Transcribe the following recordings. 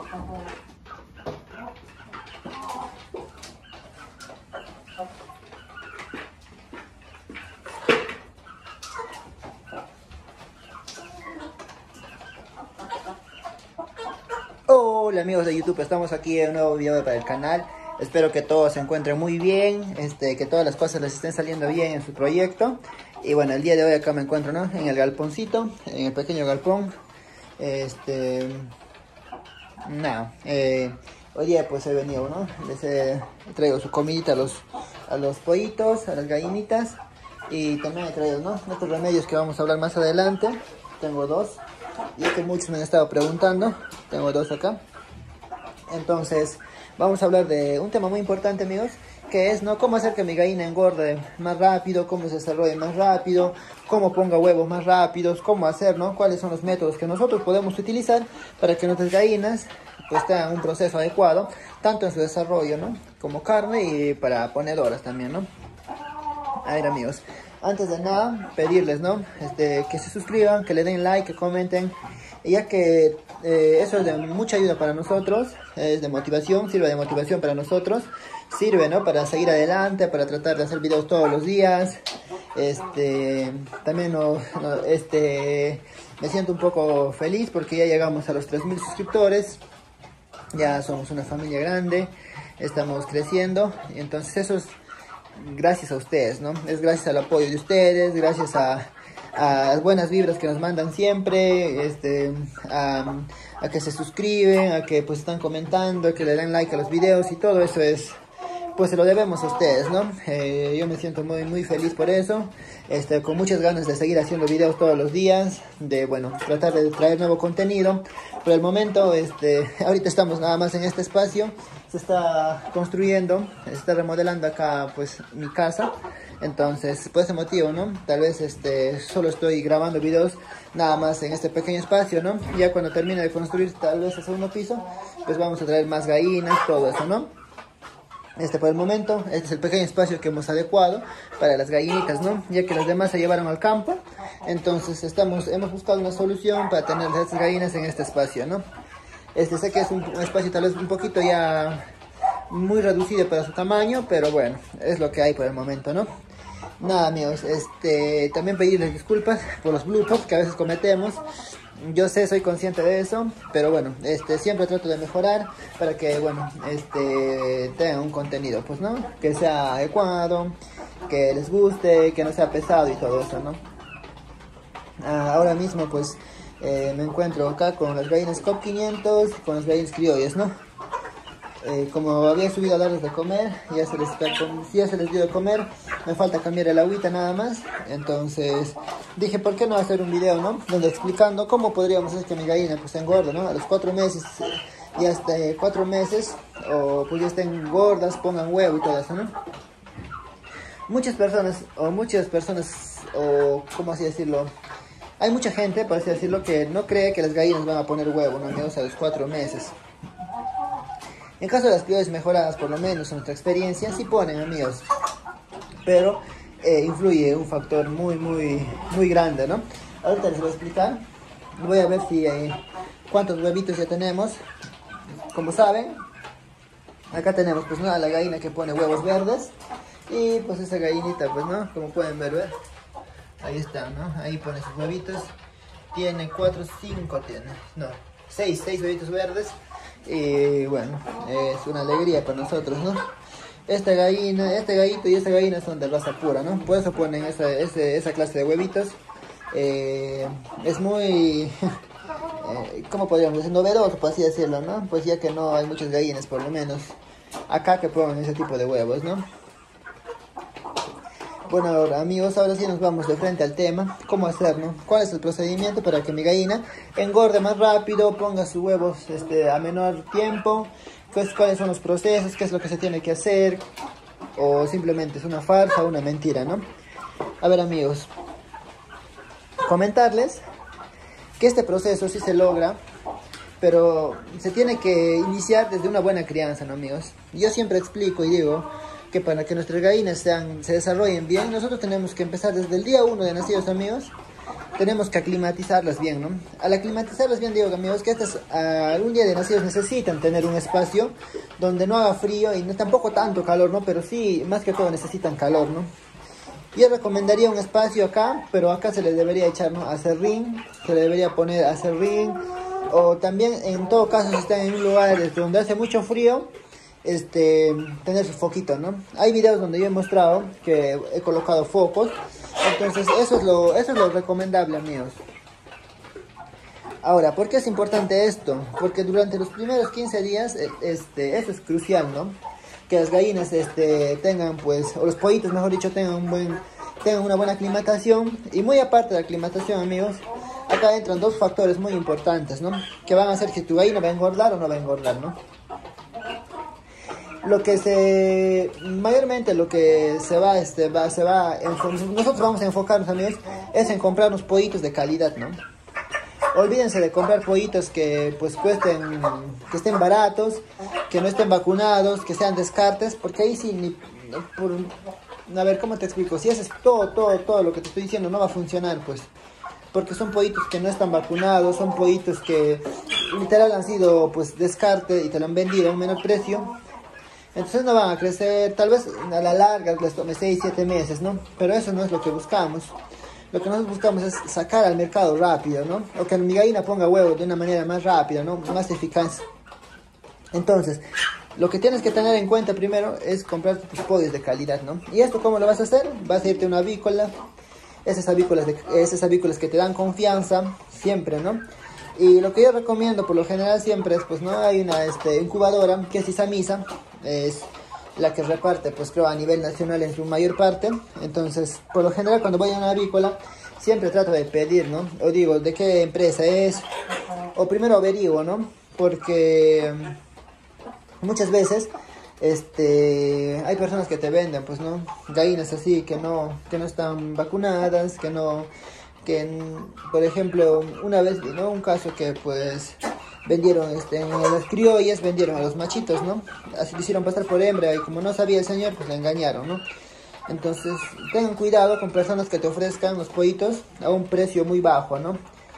Hola amigos de YouTube, estamos aquí en un nuevo video para el canal. Espero que todos se encuentren muy bien, que todas las cosas les estén saliendo bien en su proyecto. Y bueno, el día de hoy acá me encuentro, ¿no?, en el galponcito, en el pequeño galpón. Hoy día pues he venido, ¿no? Les he traído su comidita a los pollitos, a las gallinitas. Y también he traído, ¿no?, estos remedios que vamos a hablar más adelante. Tengo dos, y es que muchos me han estado preguntando. Tengo dos acá. Entonces vamos a hablar de un tema muy importante, amigos, que es, ¿no?, cómo hacer que mi gallina engorde más rápido, cómo se desarrolle más rápido, cómo ponga huevos más rápidos, cómo hacer, ¿no?, cuáles son los métodos que nosotros podemos utilizar para que nuestras gallinas pues tengan un proceso adecuado, tanto en su desarrollo, ¿no?, como carne, y para ponedoras también, ¿no? A ver, amigos, antes de nada pedirles, ¿no?, que se suscriban, que le den like, que comenten, ya que eso es de mucha ayuda para nosotros, es de motivación, sirve de motivación para nosotros, sirve, ¿no?, para seguir adelante, para tratar de hacer videos todos los días. También me siento un poco feliz porque ya llegamos a los 3000 suscriptores, ya somos una familia grande, estamos creciendo, y entonces eso es gracias a ustedes, ¿no? Es gracias al apoyo de ustedes, gracias a las buenas vibras que nos mandan siempre, a que se suscriben, a que pues están comentando, a que le dan like a los videos, y todo eso es, pues se lo debemos a ustedes, ¿no? Yo me siento muy muy feliz por eso, con muchas ganas de seguir haciendo videos todos los días, de, bueno, tratar de traer nuevo contenido. Por el momento, ahorita estamos nada más en este espacio, se está construyendo, se está remodelando acá pues mi casa. Entonces, por ese motivo, ¿no?, tal vez solo estoy grabando videos nada más en este pequeño espacio, ¿no? Ya cuando termine de construir tal vez el segundo piso, pues vamos a traer más gallinas, todo eso, ¿no? Por el momento, este es el pequeño espacio que hemos adecuado para las gallinitas, ¿no?, ya que las demás se llevaron al campo. Entonces hemos buscado una solución para tener estas gallinas en este espacio, ¿no? Sé que es un espacio tal vez un poquito ya muy reducido para su tamaño, pero bueno, es lo que hay por el momento, ¿no? Nada, amigos, también pedirles disculpas por los bloopers que a veces cometemos. Yo sé, soy consciente de eso, pero bueno, siempre trato de mejorar para que, bueno, tengan un contenido, pues, ¿no?, que sea adecuado, que les guste, que no sea pesado y todo eso, ¿no? Ahora mismo, pues, me encuentro acá con las gallinas COP 500, con las gallinas criollas, ¿no? Como había subido a darles de comer, ya se les dio de comer, me falta cambiar el agüita nada más. Entonces dije, ¿por qué no hacer un video, ¿no?, donde explicando cómo podríamos hacer que mi gallina pues engorde, ¿no?, a los 4 meses, y hasta 4 meses, o pues ya estén gordas, pongan huevo y todo eso, ¿no? Muchas personas, ¿cómo así decirlo? Hay mucha gente, por así decirlo, que no cree que las gallinas van a poner huevo, ¿no?, amigos, a los 4 meses. En caso de las criollas mejoradas, por lo menos en nuestra experiencia, sí ponen, amigos. Pero influye un factor muy, muy, muy grande, ¿no? Ahorita les voy a explicar. Voy a ver si cuántos huevitos ya tenemos. Como saben, acá tenemos pues la gallina que pone huevos verdes. Y pues esa gallinita, pues, ¿no?, como pueden ver, ahí está, ¿no? Ahí pone sus huevitos. Tiene 6 huevitos verdes. Y bueno, es una alegría para nosotros, ¿no? Este gallito y esta gallina son de raza pura, ¿no? Por eso ponen esa clase de huevitos. Es muy, ¿cómo podríamos decir? Novedoso, por así decirlo, ¿no? Pues ya que no hay muchas gallinas, por lo menos acá, que pongan ese tipo de huevos, ¿no? Bueno, ahora, amigos, ahora sí nos vamos de frente al tema. ¿Cómo hacer, no? ¿Cuál es el procedimiento para que mi gallina engorde más rápido, ponga sus huevos a menor tiempo? ¿Cuáles son los procesos? ¿Qué es lo que se tiene que hacer? ¿O simplemente es una farsa o una mentira, no? A ver, amigos, comentarles que este proceso sí se logra, pero se tiene que iniciar desde una buena crianza, ¿no, amigos? Yo siempre explico y digo que para que nuestras gallinas se desarrollen bien, nosotros tenemos que empezar desde el día 1 de nacidos, amigos, tenemos que aclimatizarlas bien, ¿no? Al aclimatizarlas bien, digo, amigos, que estas algún día de nacidos necesitan tener un espacio donde no haga frío y no tampoco tanto calor, ¿no? Pero sí, más que todo necesitan calor, ¿no? Yo recomendaría un espacio acá, pero acá se le debería echar, ¿no? Acerrín, se le debería poner acerrín, o también en todo caso si están en un lugar donde hace mucho frío, tener su foquito, ¿no? Hay videos donde yo he mostrado que he colocado focos, entonces eso es lo recomendable, amigos. Ahora, ¿por qué es importante esto? Porque durante los primeros 15 días, eso es crucial, ¿no? Que las gallinas tengan, pues, o los pollitos, mejor dicho, tengan una buena aclimatación. Y muy aparte de la aclimatación, amigos, acá entran dos factores muy importantes, ¿no? Que van a hacer si tu gallina va a engordar o no va a engordar, ¿no? Mayormente lo que nosotros vamos a enfocarnos, amigos, es en comprar unos pollitos de calidad, ¿no? Olvídense de comprar pollitos que pues cuesten, que estén baratos, que no estén vacunados, que sean descartes, porque ahí sí, a ver, ¿cómo te explico? Si haces todo lo que te estoy diciendo no va a funcionar, pues, porque son pollitos que no están vacunados, son pollitos que literal han sido pues descarte y te lo han vendido a un menor precio. Entonces no van a crecer, tal vez a la larga les tome 6-7 meses, ¿no? Pero eso no es lo que buscamos. Lo que nosotros buscamos es sacar al mercado rápido, ¿no? O que mi gallina ponga huevos de una manera más rápida, ¿no? Más eficaz. Entonces, lo que tienes que tener en cuenta primero es comprar tus pollos de calidad, ¿no? ¿Y esto cómo lo vas a hacer? Vas a irte a una avícola, esas avícolas que te dan confianza, siempre, ¿no? Y lo que yo recomiendo por lo general siempre es, pues, ¿no? Hay una incubadora que es Isamisa, es la que reparte, pues, creo, a nivel nacional en su mayor parte. Entonces, por lo general, cuando voy a una avícola, siempre trato de pedir, ¿no? O digo, ¿de qué empresa es? O primero averiguo, ¿no? Porque muchas veces, hay personas que te venden, pues, ¿no? Gallinas así, que no están vacunadas, por ejemplo, una vez, ¿no? Un caso que, pues, vendieron a las criollas, vendieron a los machitos, ¿no? Así lo hicieron pasar por hembra y como no sabía el señor, pues la engañaron, ¿no? Entonces, tengan cuidado con personas que te ofrezcan los pollitos a un precio muy bajo, ¿no?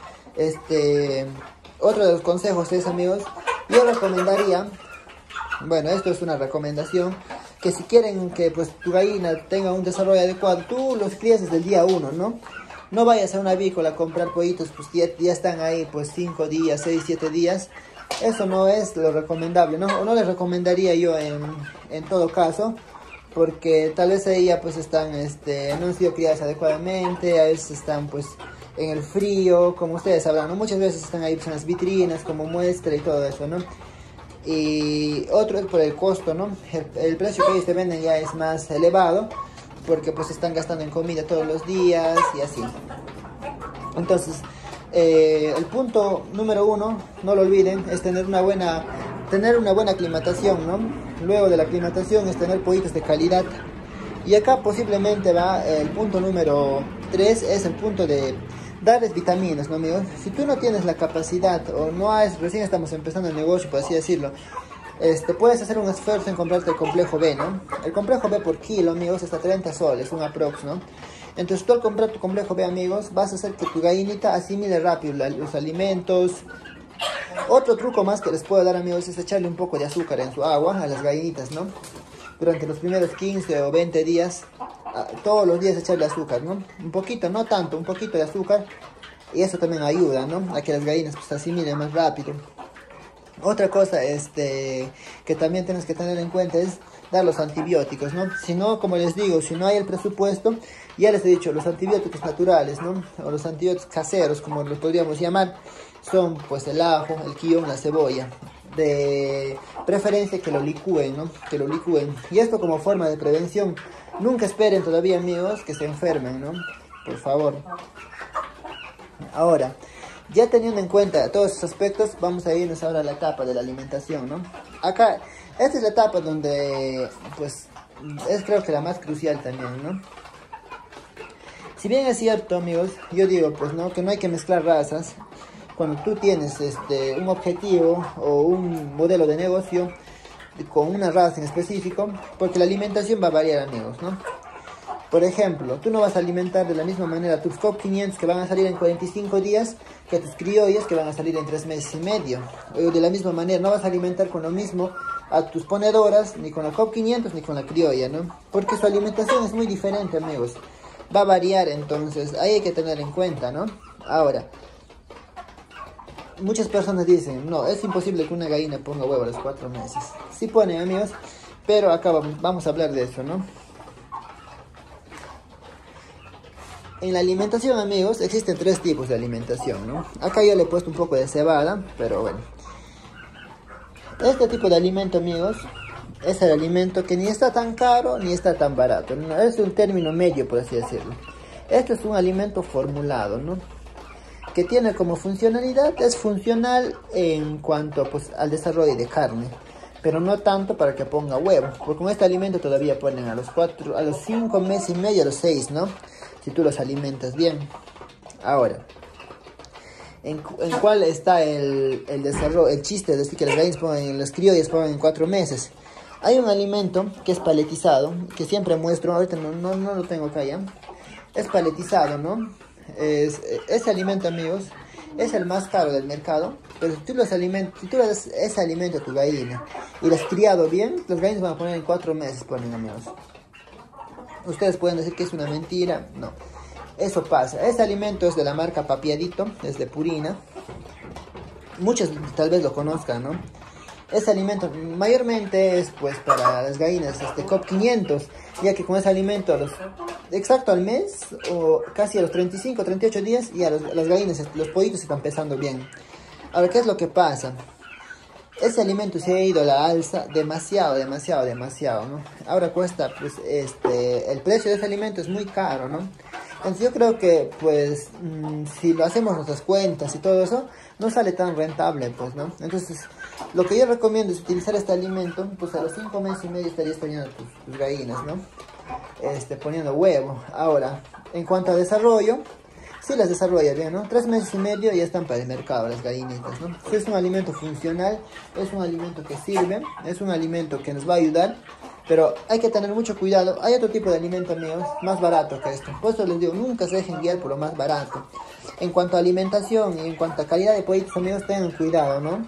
Otro de los consejos es, amigos, yo recomendaría, bueno, esto es una recomendación, que si quieren que, pues, tu gallina tenga un desarrollo adecuado, tú los crías desde el día 1, ¿no? No vayas a una avícola a comprar pollitos, pues ya están ahí, pues 5 días, 6, 7 días. Eso no es lo recomendable, ¿no? O no les recomendaría yo en todo caso, porque tal vez ahí ya pues están, no han sido criadas adecuadamente, a veces están pues en el frío, como ustedes sabrán, ¿no? Muchas veces están ahí pues, en las vitrinas como muestra y todo eso, ¿no? Y otro es por el costo, ¿no? El precio que ellos te venden ya es más elevado, porque pues están gastando en comida todos los días y así. Entonces, el punto número 1, no lo olviden, es tener una buena aclimatación, ¿no? Luego de la aclimatación es tener pollitos de calidad. Y acá posiblemente va el punto número 3, es el punto de darles vitaminas, ¿no, amigos? Si tú no tienes la capacidad o recién estamos empezando el negocio, por así decirlo, puedes hacer un esfuerzo en comprarte el complejo B, ¿no? El complejo B por kilo, amigos, está 30 soles, un aprox, ¿no? Entonces tú al comprar tu complejo B, amigos, vas a hacer que tu gallinita asimile rápido los alimentos. Otro truco más que les puedo dar, amigos, es echarle un poco de azúcar en su agua a las gallinitas, ¿no? Durante los primeros 15 o 20 días, todos los días echarle azúcar, ¿no? Un poquito, no tanto, un poquito de azúcar. Y eso también ayuda, ¿no? A que las gallinas pues asimilen más rápido. Otra cosa que también tienes que tener en cuenta es dar los antibióticos, ¿no? Si no, como les digo, si no hay el presupuesto, ya les he dicho, los antibióticos naturales, ¿no? O los antibióticos caseros, como los podríamos llamar, son pues el ajo, el quión, la cebolla. De preferencia que lo licúen, ¿no? Que lo licúen. Y esto como forma de prevención. Nunca esperen todavía, amigos, que se enfermen, ¿no? Por favor. Ahora, ya teniendo en cuenta todos esos aspectos, vamos a irnos ahora a la etapa de la alimentación, ¿no? Acá, esta es la etapa donde, pues, es creo que la más crucial también, ¿no? Si bien es cierto, amigos, yo digo, pues, ¿no? Que no hay que mezclar razas. Cuando tú tienes un objetivo o un modelo de negocio con una raza en específico, porque la alimentación va a variar, amigos, ¿no? Por ejemplo, tú no vas a alimentar de la misma manera tus COP 500 que van a salir en 45 días que tus criollas que van a salir en 3 meses y medio. O de la misma manera, no vas a alimentar con lo mismo a tus ponedoras, ni con la COP 500 ni con la criolla, ¿no? Porque su alimentación es muy diferente, amigos. Va a variar, entonces ahí hay que tener en cuenta, ¿no? Ahora, muchas personas dicen, no, es imposible que una gallina ponga huevo a los 4 meses. Sí ponen, amigos, pero acá vamos a hablar de eso, ¿no? En la alimentación, amigos, existen 3 tipos de alimentación, ¿no? Acá yo le he puesto un poco de cebada, pero bueno. Este tipo de alimento, amigos, es el alimento que ni está tan caro ni está tan barato, ¿no? Es un término medio, por así decirlo. Esto es un alimento formulado, ¿no? Que tiene como funcionalidad, es funcional en cuanto pues, al desarrollo de carne, pero no tanto para que ponga huevo, porque con este alimento todavía ponen a los 5 meses y medio, a los 6, ¿no? Si tú los alimentas bien. Ahora, ¿en cuál está el desarrollo, el chiste de decir que las gallinas pongan, las criollas pongan en 4 meses? Hay un alimento que es paletizado, que siempre muestro, ahorita no lo tengo acá ya. Es paletizado, ¿no? Ese alimento, amigos, es el más caro del mercado, pero si tú le das ese alimento a tu gallina y lo has criado bien, las gallinas van a poner en 4 meses, ponen, amigos. Ustedes pueden decir que es una mentira, no. Eso pasa. Este alimento es de la marca Papiadito, es de Purina. Muchos tal vez lo conozcan, ¿no? Este alimento mayormente es pues para las gallinas COP 500, ya que con ese alimento exacto al mes o casi a los 35, 38 días ya las gallinas, los pollitos están pesando bien. Ahora, ¿qué es lo que pasa? Ese alimento se ha ido a la alza demasiado, ¿no? Ahora cuesta, pues, el precio de ese alimento es muy caro, ¿no? Entonces yo creo que, pues, si lo hacemos nuestras cuentas y todo eso, no sale tan rentable, pues, ¿no? Entonces, lo que yo recomiendo es utilizar este alimento, pues a los 5 meses y medio estarías poniendo tus gallinas, ¿no? Poniendo huevo. Ahora, en cuanto a desarrollo, sí las desarrolla bien, ¿no? 3 meses y medio ya están para el mercado las gallinitas, ¿no? Es un alimento funcional, es un alimento que sirve, es un alimento que nos va a ayudar, pero hay que tener mucho cuidado. Hay otro tipo de alimento, amigos, más barato que esto. Por eso les digo, nunca se dejen guiar por lo más barato. En cuanto a alimentación y en cuanto a calidad de pollitos, amigos, tengan cuidado, ¿no?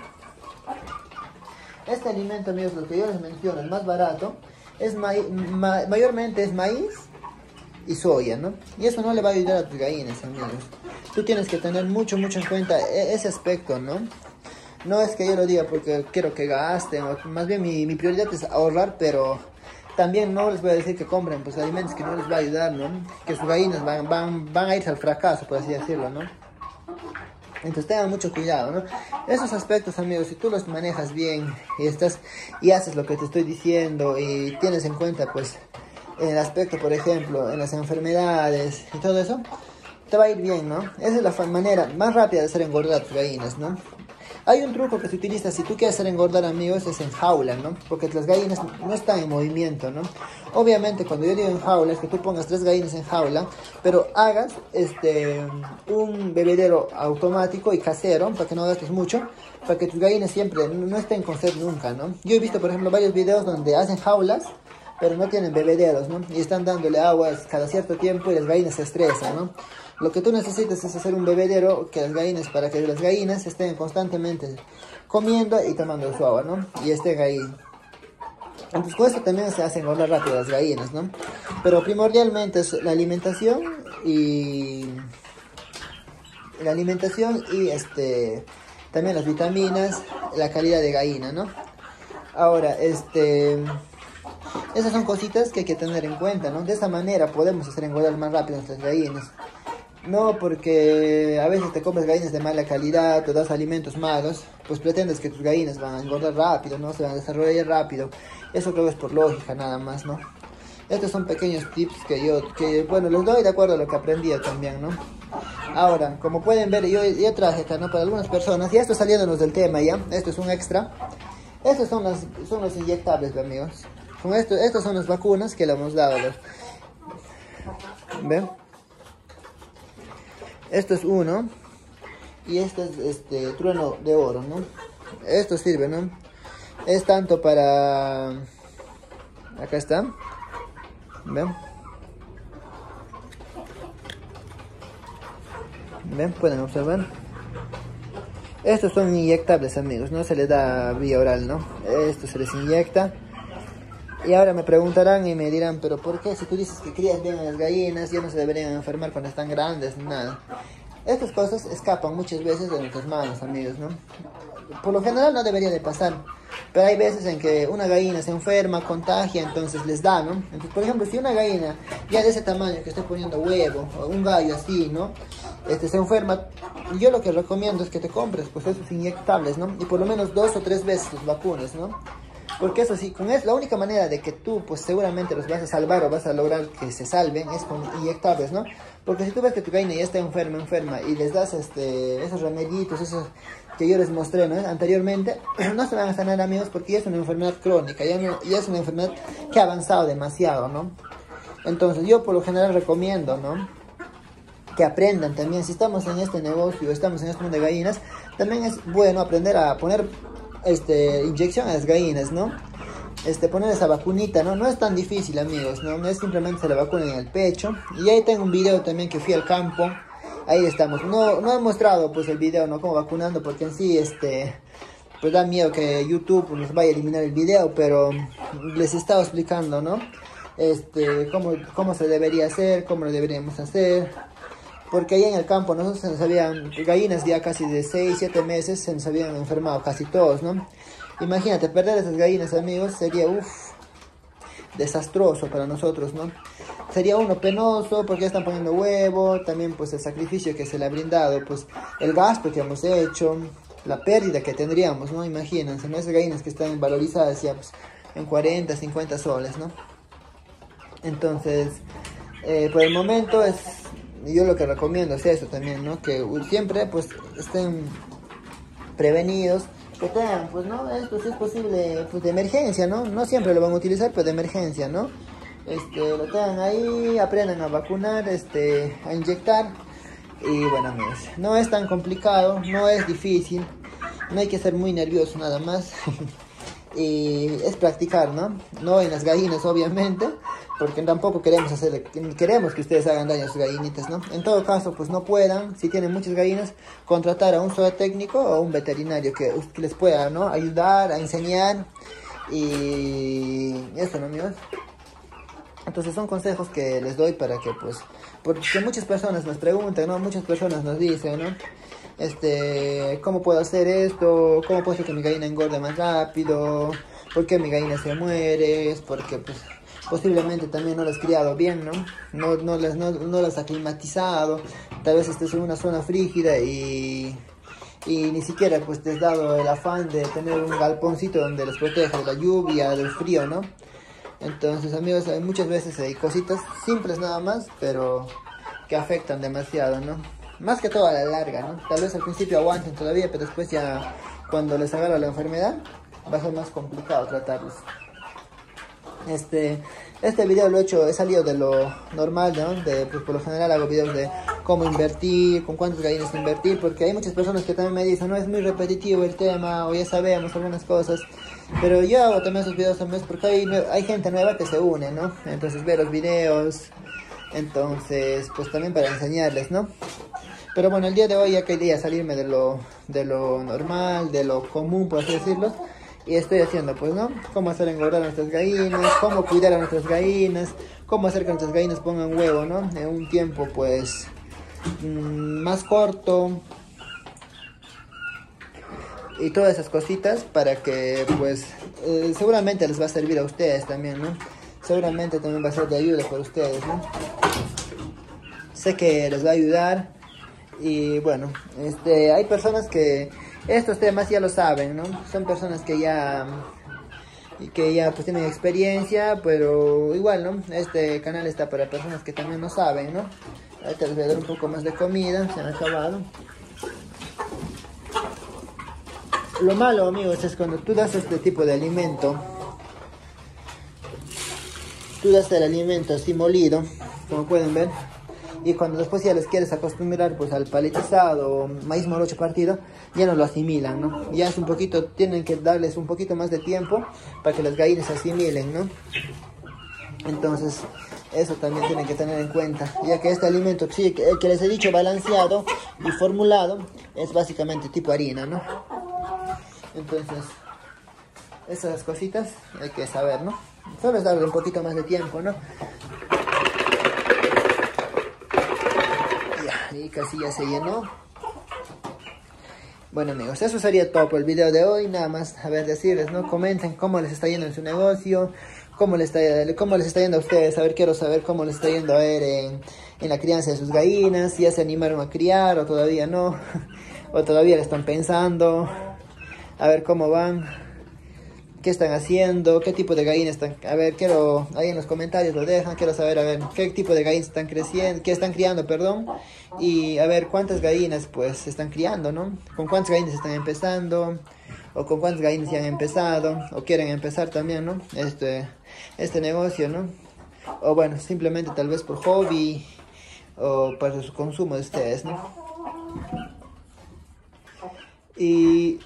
Este alimento, amigos, lo que yo les menciono, el más barato, es mayormente es maíz y soya, ¿no? Y eso no le va a ayudar a tus gallinas, amigos. Tú tienes que tener mucho en cuenta ese aspecto, ¿no? No es que yo lo diga porque quiero que gasten, o más bien mi prioridad es ahorrar, pero también no les voy a decir que compren pues alimentos que no les va a ayudar, ¿no? Que sus gallinas van a irse al fracaso, por así decirlo, ¿no? Entonces tengan mucho cuidado, ¿no? Esos aspectos, amigos, si tú los manejas bien y haces lo que te estoy diciendo y tienes en cuenta pues en el aspecto, por ejemplo, en las enfermedades y todo eso, te va a ir bien, ¿no? Esa es la manera más rápida de hacer engordar a tus gallinas, ¿no? Hay un truco que se utiliza si tú quieres hacer engordar, amigos, es en jaula, ¿no? Porque las gallinas no están en movimiento, ¿no? Obviamente, cuando yo digo en jaula, es que tú pongas 3 gallinas en jaula, pero hagas un bebedero automático y casero, para que no gastes mucho, para que tus gallinas siempre no estén con sed nunca, ¿no? Yo he visto, por ejemplo, varios videos donde hacen jaulas, pero no tienen bebederos, ¿no? Y están dándole agua cada cierto tiempo y las gallinas se estresan, ¿no? Lo que tú necesitas es hacer un bebedero para que las gallinas estén constantemente comiendo y tomando su agua, ¿no? Y estén ahí. Entonces con esto también se hacen engordar rápido las gallinas, ¿no? Pero primordialmente es la alimentación y también las vitaminas, la calidad de gallina, ¿no? Ahora, esas son cositas que hay que tener en cuenta, ¿no? De esa manera podemos hacer engordar más rápido nuestras gallinas. No porque a veces te compras gallinas de mala calidad, te das alimentos malos, pues pretendes que tus gallinas van a engordar rápido, ¿no? Se van a desarrollar rápido. Eso creo que es por lógica nada más, ¿no? Estos son pequeños tips bueno, los doy de acuerdo a lo que aprendí también, ¿no? Ahora, como pueden ver, yo traje acá, ¿no? Para algunas personas, ya estoy saliéndonos del tema ya, esto es un extra. Estos son los inyectables, amigos. Con estas son las vacunas que le hemos dado. ¿Ven? Esto es uno. Y este es trueno de oro, ¿no? Esto sirve, ¿no? Es tanto para... Acá está. ¿Ven? ¿Ven? Pueden observar. Estos son inyectables, amigos, no se les da vía oral, ¿no? Esto se les inyecta. Y ahora me preguntarán y me dirán, pero ¿por qué? Si tú dices que crías bien a las gallinas, ya no se deberían enfermar cuando están grandes, ni nada. Estas cosas escapan muchas veces de nuestras manos, amigos, ¿no? Por lo general no debería de pasar, pero hay veces en que una gallina se enferma, contagia, entonces les da, ¿no? Entonces, por ejemplo, si una gallina ya de ese tamaño que esté poniendo huevo, o un gallo así, ¿no? Se enferma, yo lo que recomiendo es que te compres, pues, esos inyectables, ¿no? Y por lo menos 2 o 3 veces los vacunes, ¿no? Porque eso sí, con es la única manera de que tú, pues, seguramente los vas a salvar o vas a lograr que se salven es con inyectables, ¿no? Porque si tú ves que tu gallina ya está enferma y les das esos remedios, esos que yo les mostré, ¿no? Anteriormente, no se van a sanar, amigos, porque ya es una enfermedad crónica, ya es una enfermedad que ha avanzado demasiado, ¿no? Entonces yo por lo general recomiendo, ¿no?, que aprendan también, si estamos en este negocio, estamos en este mundo de gallinas, también es bueno aprender a poner inyección a las gallinas, ¿no? Poner esa vacunita, ¿no? No es tan difícil, amigos, ¿no? No es simplemente se la vacunen en el pecho. Y ahí tengo un video también que fui al campo. Ahí estamos. No he mostrado, pues, el video, ¿no? Como vacunando, porque en sí, pues da miedo que YouTube nos vaya a eliminar el video, pero les estaba explicando, ¿no? Cómo se debería hacer, cómo lo deberíamos hacer. Porque ahí en el campo nosotros se nos habían, gallinas ya casi de 6, 7 meses, se nos habían enfermado casi todos, ¿no? Imagínate, perder esas gallinas, amigos, sería, desastroso para nosotros, ¿no? Sería penoso porque ya están poniendo huevo, también pues el sacrificio que se le ha brindado, pues el gasto que hemos hecho, la pérdida que tendríamos, ¿no? Imagínense, ¿no? Esas gallinas que están valorizadas ya pues en 40, 50 soles, ¿no? Entonces, por el momento yo lo que recomiendo es eso también, ¿no? Que siempre pues estén prevenidos, que tengan, pues, ¿no? Esto sí es posible, pues, de emergencia, ¿no? No siempre lo van a utilizar, pero de emergencia, ¿no? Lo tengan ahí, aprendan a vacunar, a inyectar. Y bueno, amigos, no es tan complicado, no es difícil, no hay que ser muy nervioso nada más. Y es practicar, ¿no? No en las gallinas, obviamente, porque tampoco queremos que ustedes hagan daño a sus gallinitas, ¿no? En todo caso, pues no puedan, si tienen muchas gallinas, contratar a un zootécnico o un veterinario que les pueda, ¿no?, ayudar, a enseñar, y eso, ¿no, amigos? Entonces son consejos que les doy para que, pues, porque muchas personas nos preguntan, ¿no? Muchas personas nos dicen, ¿no? ¿Cómo puedo hacer esto? ¿Cómo puedo hacer que mi gallina engorde más rápido? ¿Por qué mi gallina se muere? Es porque, pues, posiblemente también no las has criado bien, ¿no? No las has aclimatizado. Tal vez estés en una zona frígida y ni siquiera, pues, te has dado el afán de tener un galponcito donde les proteja de la lluvia, del frío, ¿no? Entonces, amigos, muchas veces hay cositas simples nada más, pero que afectan demasiado, ¿no? Más que todo a la larga, ¿no? Tal vez al principio aguanten todavía, pero después ya, cuando les agarra la enfermedad, va a ser más complicado tratarlos. Este video he salido de lo normal, ¿no? Pues por lo general hago videos de cómo invertir, con cuántas gallinas invertir, porque hay muchas personas que también me dicen, no, es muy repetitivo el tema, o ya sabemos algunas cosas. Pero yo hago también esos videos también porque hay gente nueva que se une, ¿no? Entonces ve los videos, entonces pues también para enseñarles, ¿no? Pero bueno, el día de hoy ya quería salirme de lo normal, de lo común, por así decirlo. Y estoy haciendo, pues, ¿no? Cómo hacer engordar a nuestras gallinas, cómo cuidar a nuestras gallinas, cómo hacer que nuestras gallinas pongan huevo, ¿no? En un tiempo, pues, más corto. Y todas esas cositas para que, pues, seguramente les va a servir a ustedes también, ¿no? Seguramente también va a ser de ayuda para ustedes, ¿no? Sé que les va a ayudar. Y bueno, hay personas que estos temas ya lo saben, ¿no? Son personas que ya pues tienen experiencia, pero igual, ¿no? Este canal está para personas que también no saben, ¿no? Ahorita les voy a dar un poco más de comida, se han acabado. Lo malo, amigos, es cuando tú das este tipo de alimento, tú das el alimento así molido, como pueden ver, y cuando después ya les quieres acostumbrar pues al paletizado o maíz morocho partido, ya no lo asimilan, ¿no? Ya es un poquito, tienen que darles un poquito más de tiempo para que las gallinas se asimilen, ¿no? Entonces, Eso también tienen que tener en cuenta, ya que este alimento, sí, que les he dicho balanceado y formulado, es básicamente tipo harina, ¿no? Entonces, esas cositas hay que saber, ¿no? Solo es darle un poquito más de tiempo, ¿no? Ya, y casi ya se llenó. Bueno amigos, eso sería todo por el video de hoy. Nada más, a ver, decirles, ¿no? Comenten cómo les está yendo en su negocio, cómo les está yendo a ustedes. A ver, quiero saber cómo les está yendo a ver en la crianza de sus gallinas. Si ya se animaron a criar o todavía no, o todavía le están pensando. A ver cómo van, qué están haciendo, qué tipo de gallinas están. A ver, quiero, ahí en los comentarios lo dejan. Quiero saber, a ver, qué tipo de gallinas están creciendo, qué están criando, perdón. Y a ver cuántas gallinas pues se están criando, ¿no? Con cuántas gallinas están empezando, o con cuántas gallinas ya han empezado, o quieren empezar también, ¿no? Este negocio, ¿no? O bueno, simplemente tal vez por hobby, o para su consumo de ustedes, ¿no? Y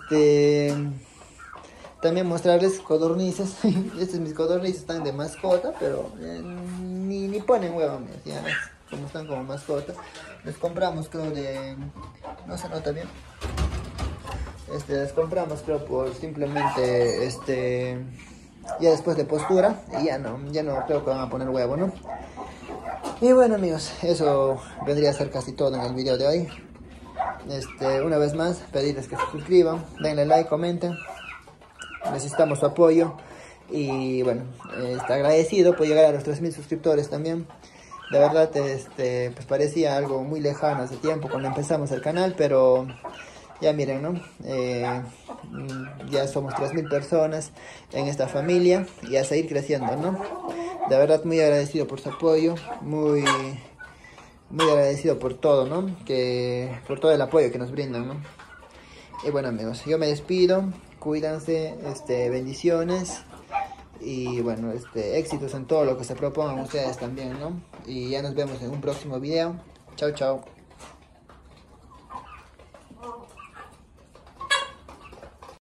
también mostrarles codornices. Estos mis codornices están de mascota, pero ni ponen huevo, ya como están como mascota. Les compramos, creo, no se nota bien. Les compramos, creo, por simplemente ya después de postura, y ya no creo que van a poner huevo, ¿no? Y bueno amigos, eso vendría a ser casi todo en el video de hoy. Una vez más, pedirles que se suscriban, denle like, comenten. Necesitamos su apoyo. Y bueno, está agradecido por llegar a los 3000 suscriptores también. De verdad, pues parecía algo muy lejano hace tiempo cuando empezamos el canal, pero ya miren, ¿no? Ya somos 3000 personas en esta familia y a seguir creciendo, ¿no? De verdad, muy agradecido por su apoyo, muy agradecido por todo, ¿no? Por todo el apoyo que nos brindan, ¿no? Y bueno amigos, yo me despido, cuídense, bendiciones. Y bueno, éxitos en todo lo que se propongan ustedes también, ¿no? Y ya nos vemos en un próximo video. Chao, chao.